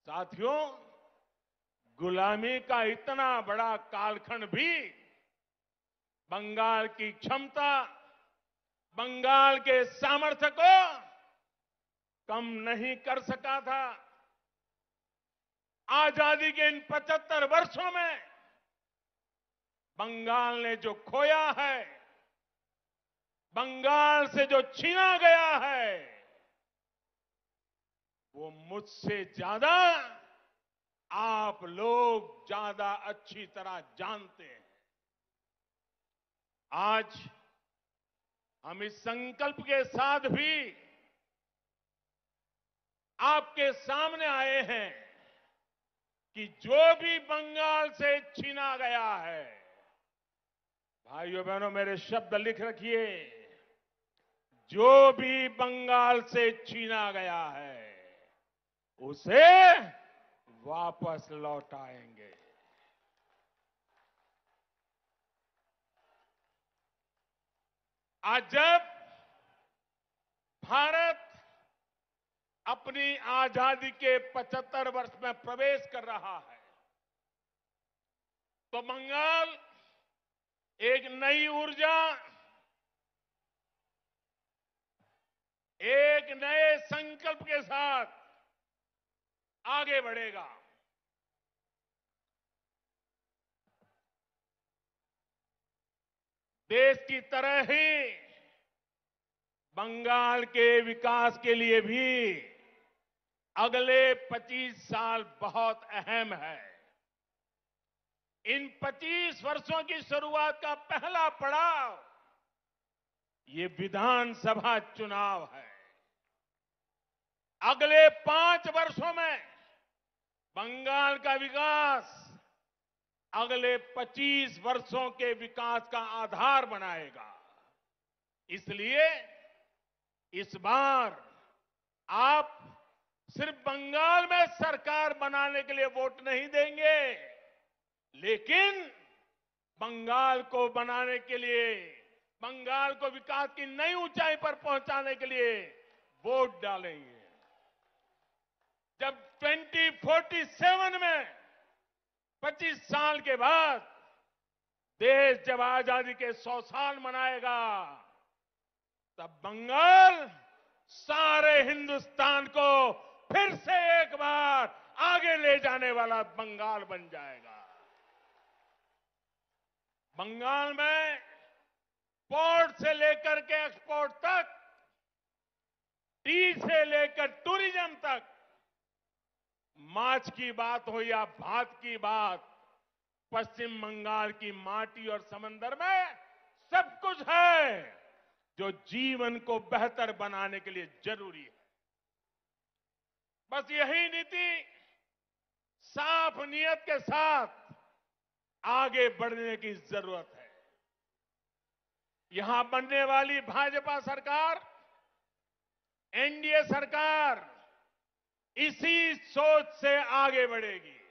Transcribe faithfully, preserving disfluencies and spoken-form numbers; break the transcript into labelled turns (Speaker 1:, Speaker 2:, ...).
Speaker 1: साथियों, गुलामी का इतना बड़ा कालखंड भी बंगाल की क्षमता, बंगाल के सामर्थ्य को कम नहीं कर सका था। आजादी के इन पचहत्तर वर्षों में बंगाल ने जो खोया है, बंगाल से जो छीना गया है, वो मुझसे ज्यादा आप लोग ज्यादा अच्छी तरह जानते हैं। आज हम इस संकल्प के साथ भी आपके सामने आए हैं कि जो भी बंगाल से छीना गया है, भाइयों बहनों मेरे शब्द लिख रखिए, जो भी बंगाल से छीना गया है उसे वापस लौटाएंगे। आज जब भारत अपनी आजादी के पचहत्तर वर्ष में प्रवेश कर रहा है, तो बंगाल एक नई ऊर्जा, एक नए संकल्प के साथ आगे बढ़ेगा। देश की तरह ही बंगाल के विकास के लिए भी अगले पच्चीस साल बहुत अहम है। इन पच्चीस वर्षों की शुरुआत का पहला पड़ाव ये विधानसभा चुनाव है। अगले पांच वर्षों में बंगाल का विकास अगले पच्चीस वर्षों के विकास का आधार बनाएगा। इसलिए इस बार आप सिर्फ बंगाल में सरकार बनाने के लिए वोट नहीं देंगे, लेकिन बंगाल को बनाने के लिए, बंगाल को विकास की नई ऊंचाई पर पहुंचाने के लिए वोट डालेंगे। जब दो हज़ार सैंतालीस में पच्चीस साल के बाद देश जब आजादी के सौ साल मनाएगा, तब बंगाल सारे हिंदुस्तान को फिर से एक बार आगे ले जाने वाला बंगाल बन जाएगा। बंगाल में पोर्ट से लेकर के एक्सपोर्ट तक, टी से लेकर टूरिज्म तक, माछ की बात हो या भात की बात, पश्चिम बंगाल की माटी और समंदर में सब कुछ है जो जीवन को बेहतर बनाने के लिए जरूरी है। बस यही नीति, साफ नियत के साथ आगे बढ़ने की जरूरत है। यहां बनने वाली भाजपा सरकार, एनडीए सरकार इसी सोच से आगे बढ़ेगी।